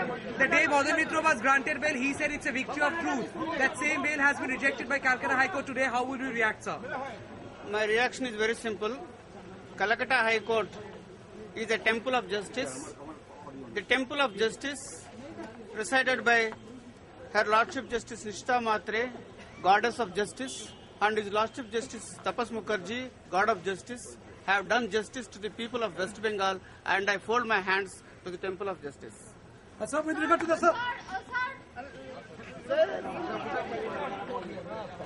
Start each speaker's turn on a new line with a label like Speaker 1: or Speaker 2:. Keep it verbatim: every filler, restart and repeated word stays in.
Speaker 1: The day Madan Mitra was granted bail, he said it's a victory of truth. That same bail has been rejected by Calcutta High Court today. How would you react, sir?
Speaker 2: My reaction is very simple. Calcutta High Court is a temple of justice. The temple of justice, presided by Her Lordship Justice Nishita Matre, Goddess of Justice, and His Lordship Justice Tapas Mukherjee, God of Justice, have done justice to the people of West Bengal, and I fold my hands to the temple of justice.
Speaker 1: Uh, sir, with regard to the sir.